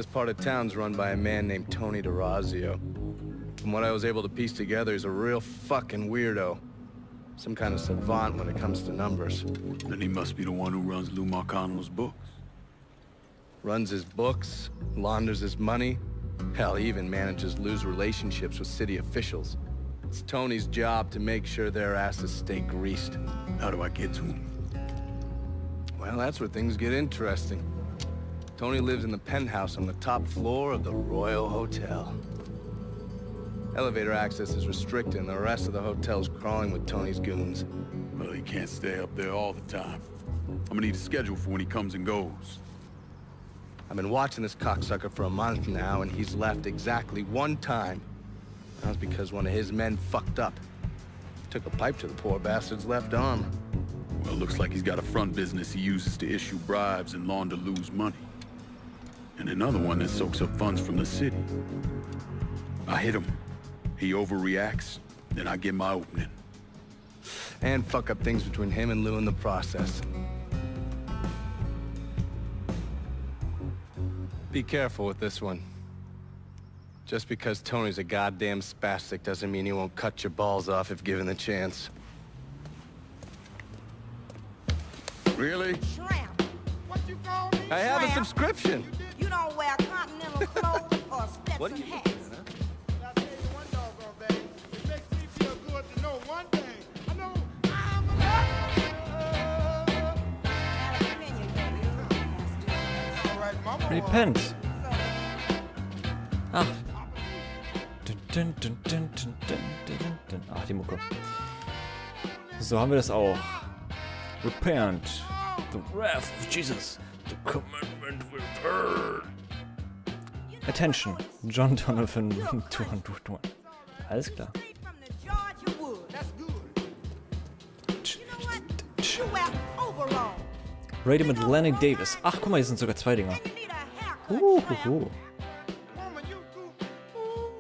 This part of town's run by a man named Tony DeRazio. From what I was able to piece together, he's a real fucking weirdo. Some kind of savant when it comes to numbers. Then he must be the one who runs Lou Marcano's books. Runs his books, launders his money. Hell, he even manages Lou's relationships with city officials. It's Tony's job to make sure their asses stay greased. How do I get to him? Well, that's where things get interesting. Tony lives in the penthouse on the top floor of the Royal Hotel. Elevator access is restricted and the rest of the hotel's crawling with Tony's goons. Well, he can't stay up there all the time. I'm gonna need a schedule for when he comes and goes. I've been watching this cocksucker for a month now, and he's left exactly one time. That was because one of his men fucked up. Took a pipe to the poor bastard's left arm. Well, looks like he's got a front business he uses to issue bribes and launder Lou's money. And another one that soaks up funds from the city. I hit him. He overreacts, then I get my opening. And fuck up things between him and Lou in the process. Be careful with this one. Just because Tony's a goddamn spastic doesn't mean he won't cut your balls off if given the chance. Really? Shrimp. What you call me? I have a subscription. You don't wear continental clothes or What are Stetson you hats. doing, huh? I'll tell you one doggone thing. It makes me feel good to know one thing. I know I'm a all right, Mama. Repent. Ach. Dun, dun, dun, dun, dun, dun, dun, dun. Ach, die Mucke. So haben wir das auch. Repent. The wrath of Jesus. The commandment will burn. Attention. John Donovan 221. Alles klar. Straight from the Georgia woods. That's good. You know what? You wear overalls. Radio mit Lenny Davis. Ach, guck mal, hier sind sogar zwei Dinger. And you need a haircut, Shrimp. Woman, you too. Ooh,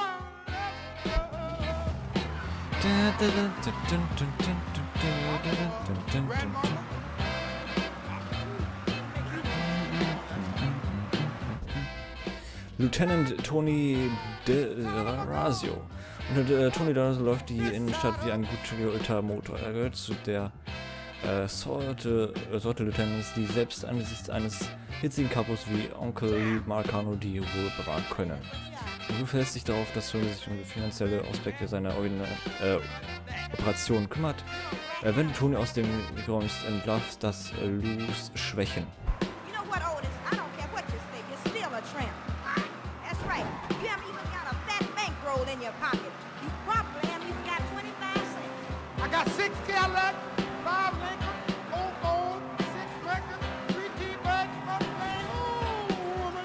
Lieutenant Tony DeRazio. Unter Tony DeRazio läuft die Innenstadt wie ein gut geölter Motor. Er gehört zu der Sorte Lieutenants, die selbst angesichts eines hitzigen Kapos wie Onkel Lou Marcano die Ruhe bewahren können. Lou verlässt sich darauf, dass Tony sich um die finanzielle Aspekte seiner Operation kümmert. Wenn du Tony aus dem Räumst, entlarvst das Lou's Schwächen. You know what, Otis? I don't care what you say. You're still a tramp. That's right. You haven't even got a fat bankroll in your pocket. You probably haven't even got 25 cents. I got 6 Cadillac, 5 Lincoln, 4 Ford, 6 records, 3 T-Birds from the bank. Ooh, I'm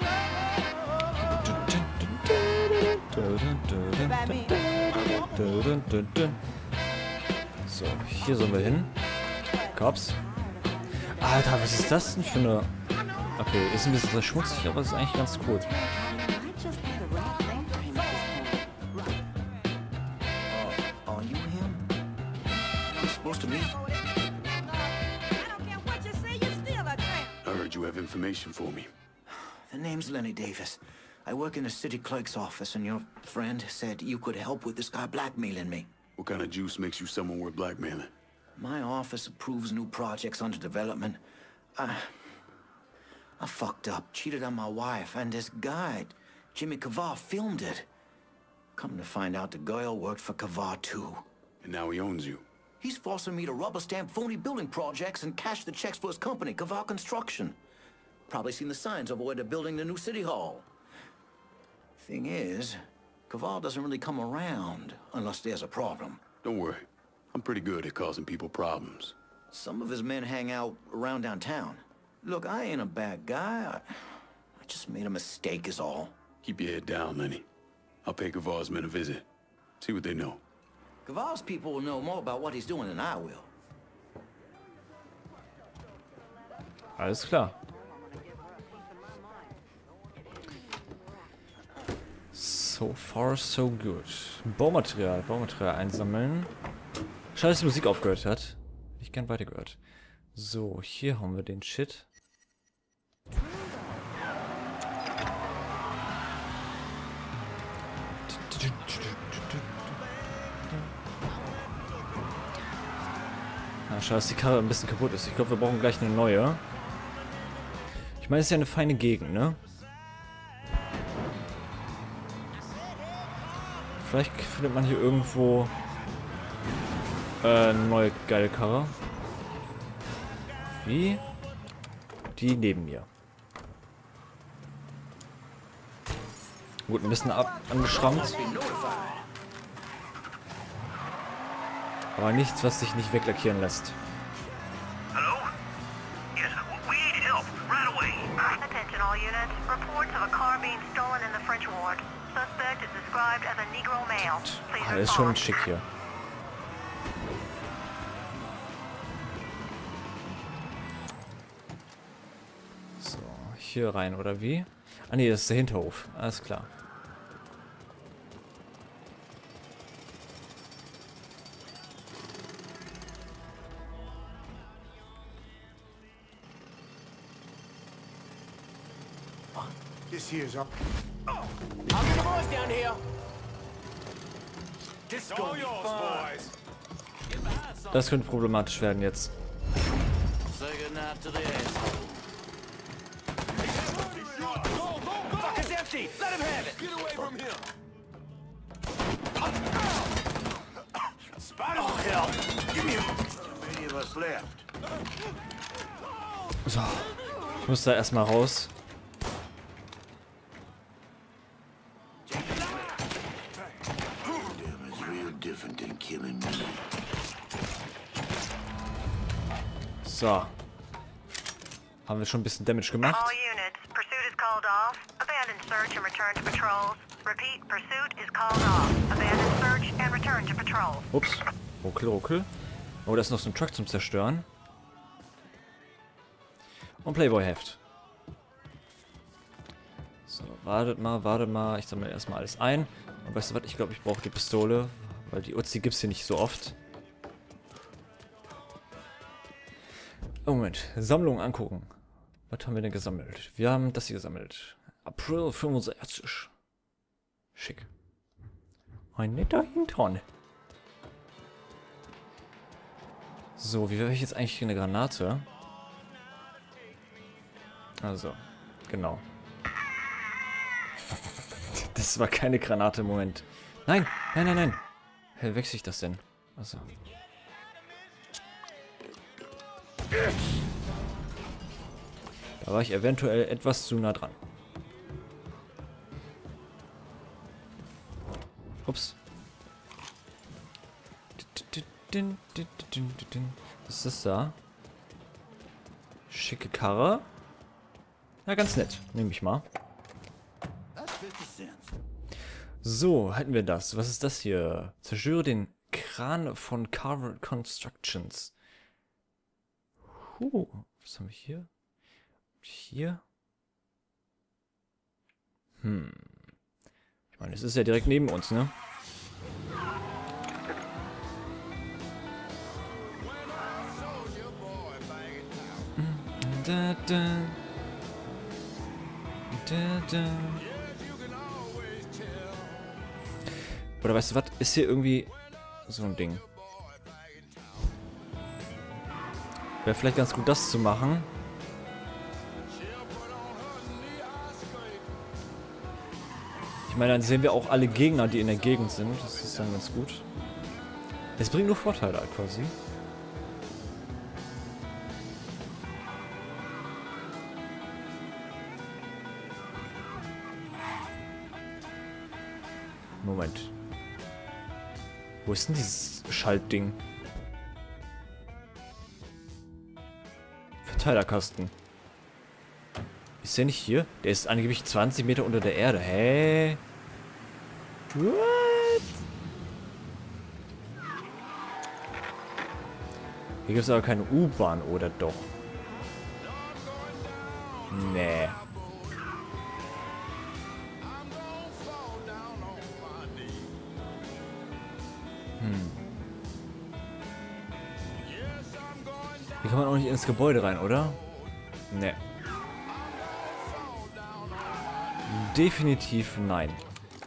So, hier sollen wir hin. Cops. Alter, was ist das denn für eine... Okay, ist ein bisschen schmutzig, aber es ist eigentlich ganz cool. Are you him? I'm supposed to meet? I don't care what you say. You're still a tramp. I heard you have information for me. The name's Lenny Davis. I work in the city clerk's office, and your friend said you could help with this guy blackmailing me. What kind of juice makes you someone worth blackmailing? My office approves new projects under development. I fucked up, cheated on my wife, and this guy, Jimmy Kavar, filmed it. Come to find out, the girl worked for Kavar too. And now he owns you. He's forcing me to rubber stamp phony building projects and cash the checks for his company, Kavar Construction. Probably seen the signs over where they're building the new city hall. Thing is, Kavar doesn't really come around unless there's a problem. Don't worry. I'm pretty good at causing people problems. Some of his men hang out around downtown. Look, I ain't a bad guy. I just made a mistake is all. Keep your head down, Lenny. I'll pay Kavar's men a visit. See what they know. Kavar's people will know more about what he's doing than I will. Alles klar. So far, so good. Baumaterial einsammeln. Schade, dass die Musik aufgehört hat. Hätte ich gern weitergehört. So, hier haben wir den Shit. Na, schade, dass die Karre ein bisschen kaputt ist. Ich glaube, wir brauchen gleich eine neue. Ich meine, es ist ja eine feine Gegend, ne? Vielleicht findet man hier irgendwo eine neue geile Karre. Wie? Die neben mir. Gut, ein bisschen angeschrammt. Aber nichts, was sich nicht weglackieren lässt. Hello? Yes, we need help right away. Attention all units. Reports of a car being stolen in the French Ward. Suspect is described as a Negro male. Please Ah, ist schon respond. schick hier. So, hier rein, oder wie? Ah ne, das ist der Hinterhof. Alles klar. This here's up. I'll get the boys down here. This is all yours, boys. Das könnte problematisch werden jetzt. Say goodnight to the asshole. Fuck is empty. Let him have it. Get away from him. Spider. Oh, hell. Give me many of us left. So. Ich muss da erstmal raus. Damn, it's real different than killing me. So. Haben wir schon ein bisschen Damage gemacht. All units. Pursuit is called off. Abandon search and return to patrols. Repeat, pursuit is called off. Abandon search and return to patrols. Ups. Ruckel, ruckel. Oh, da ist noch so ein Truck zum Zerstören. Und Playboy-Heft. So, wartet mal. Ich sammle erstmal alles ein. Und weißt du was? Ich glaube, ich brauche die Pistole. Weil die Uzi gibt es hier nicht so oft. Oh, Moment. Sammlung angucken. Was haben wir denn gesammelt? Wir haben das hier gesammelt. April 65. Schick. Ein netter Hintern. So, wie wäre ich jetzt eigentlich eine Granate? Also, genau. Das war keine Granate im Moment. Nein. Hä, wechsle ich das denn? Also. Da war ich eventuell etwas zu nah dran. Ups. Was ist das da? Schicke Karre. Ja, ganz nett. Nehme ich mal. So, hätten wir das. Was ist das hier? Zerstöre den Kran von Carver Constructions. Was haben wir hier? Hier? Ich meine, es ist ja direkt neben uns, ne? Oder weißt du was? Ist hier irgendwie so ein Ding. Wäre vielleicht ganz gut, das zu machen. Ich meine, dann sehen wir auch alle Gegner, die in der Gegend sind. Das ist dann ganz gut. Es bringt nur Vorteile quasi. Moment. Wo ist denn dieses Schaltding? Verteilerkasten. Ist der nicht hier? Der ist angeblich 20 Meter unter der Erde. Hä? What? Hier gibt es aber keine U-Bahn, oder doch? Nee. Hier kann man auch nicht ins Gebäude rein, oder? Nee. Definitiv nein.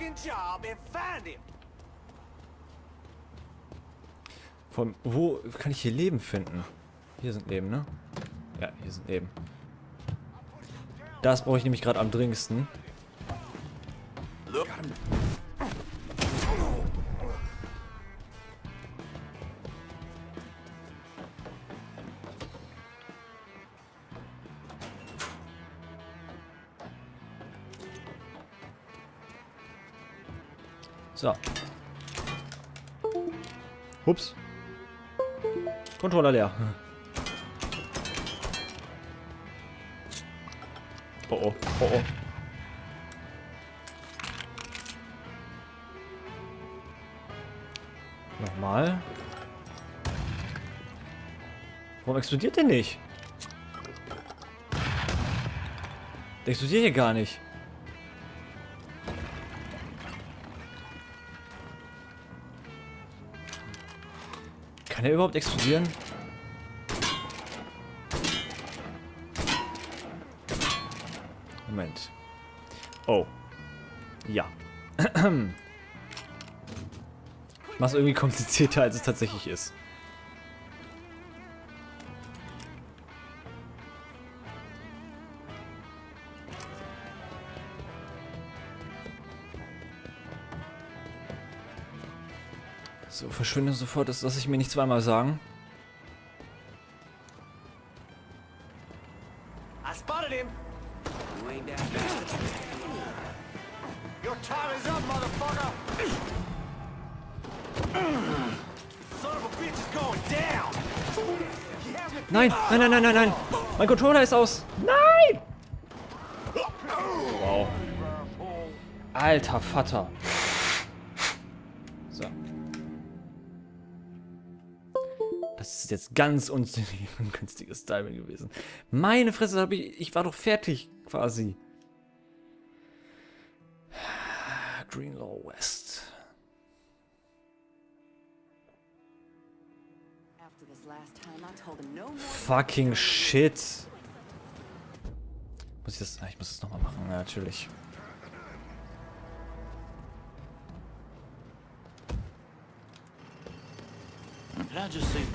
fucking job and find him. Von wo kann ich hier Leben finden? Hier sind Leben, ne? Ja, hier sind Leben. Das brauche ich nämlich gerade am dringendsten. So. Ups. Controller leer. Oh oh, oh oh. Nochmal. Warum explodiert der nicht? Der explodiert hier gar nicht. Kann er überhaupt explodieren? Moment. Oh. Ja. Was irgendwie komplizierter, als es tatsächlich ist. So, verschwinde sofort, das lasse ich mir nicht zweimal sagen. I spotted him. You ain't that bad. Your time is up, motherfucker. Son of a bitch is going down. Nein, nein, nein, nein, nein, nein. Mein Controller ist aus. Nein! Wow. Alter Vater. So. Das ist jetzt ganz ungünstiges Timing gewesen. Meine Fresse, ich war doch fertig, quasi. Greenlaw West. Fucking shit. Muss ich das? Ich muss das nochmal machen, ja, natürlich. Did I just see?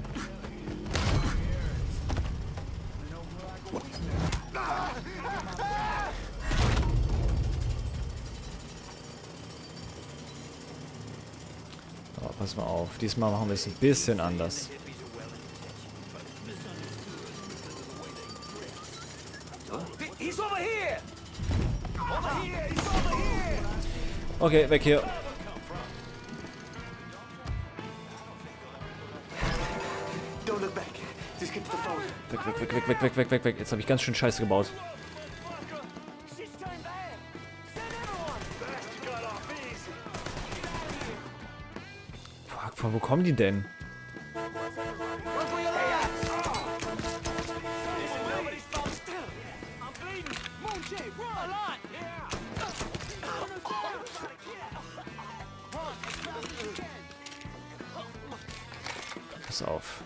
Oh, pass mal auf. Diesmal machen wir es ein bisschen anders. He's over here. Over here. He's over here. Okay, weg hier. Don't look back. Just get to the phone. Weg, weg, weg, weg, weg, weg, weg, weg, weg. Jetzt habe ich ganz schön Scheiße gebaut. Fuck, von wo kommen die denn? Pass auf.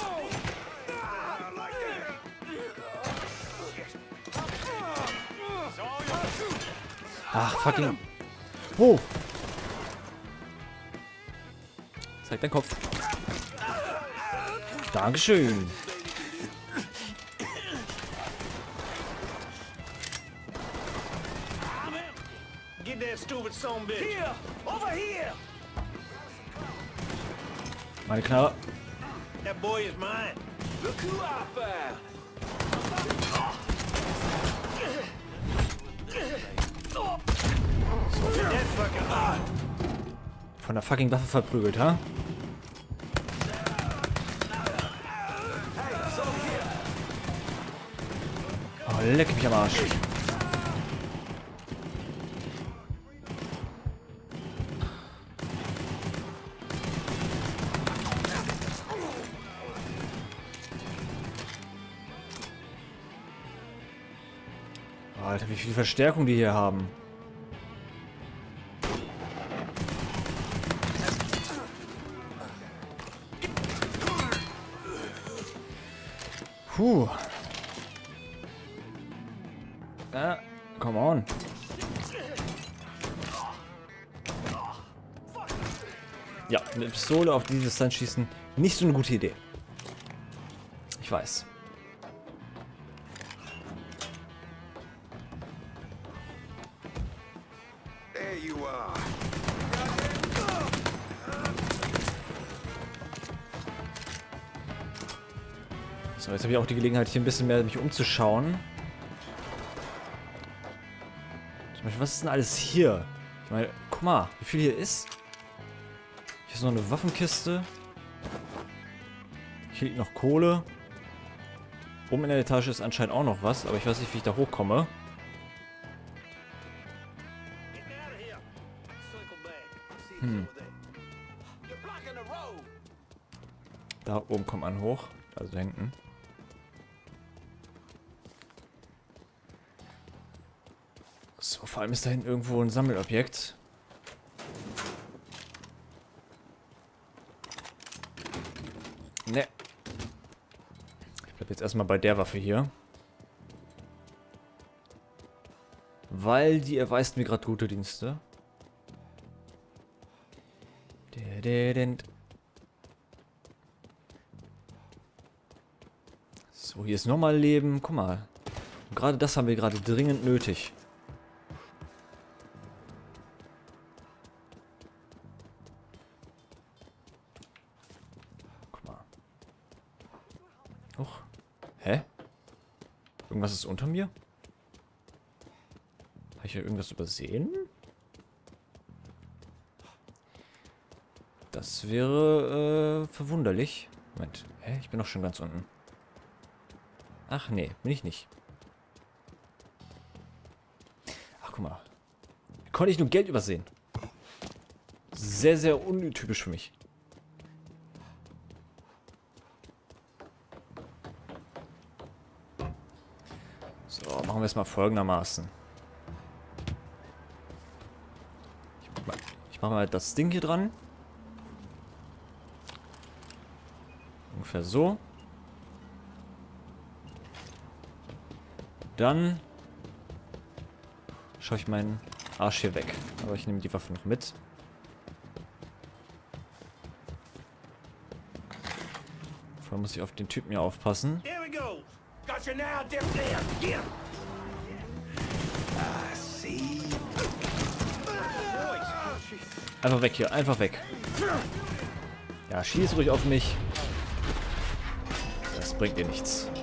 Ach, fucking. Wo? Zeig deinen Kopf. Dankeschön. Get that stupid son bitch. Here, over here. Meine Knarre. That boy is mine. Look who I found. That's fucking hot. Von der fucking Waffe verprügelt, ha? Oh, leck mich am Arsch. Alter, wie viel Verstärkung die hier haben. Puh. Come on. Ja, eine Pistole auf die Distanz schießen, nicht so eine gute Idee. Ich weiß. So, jetzt habe ich auch die Gelegenheit, hier ein bisschen mehr mich umzuschauen. Zum Beispiel, was ist denn alles hier? Ich meine, guck mal, wie viel hier ist. Hier ist noch eine Waffenkiste. Hier liegt noch Kohle. Oben in der Etage ist anscheinend auch noch was, aber ich weiß nicht, wie ich da hochkomme. Da oben kommt man hoch, also hinten. So, vor allem ist da hinten irgendwo ein Sammelobjekt. Ne. Ich bleib jetzt erstmal bei der Waffe hier. Weil die erweist mir gerade gute Dienste. So, hier ist nochmal Leben. Guck mal. Gerade das haben wir gerade dringend nötig. Guck mal. Huch. Hä? Irgendwas ist unter mir? Habe ich hier irgendwas übersehen? Das wäre verwunderlich. Moment. Hä? Ich bin doch schon ganz unten. Ach nee, bin ich nicht. Ach, guck mal. Wie konnte ich nur Geld übersehen? Sehr, sehr untypisch für mich. So, machen wir es mal folgendermaßen. Ich mach mal das Ding hier dran. Ungefähr so. Dann schaue ich meinen Arsch hier weg. Aber ich nehme die Waffe noch mit. Vorher muss ich auf den Typen hier aufpassen. Einfach weg hier, einfach weg. Ja, schieß ruhig auf mich. Das bringt dir nichts.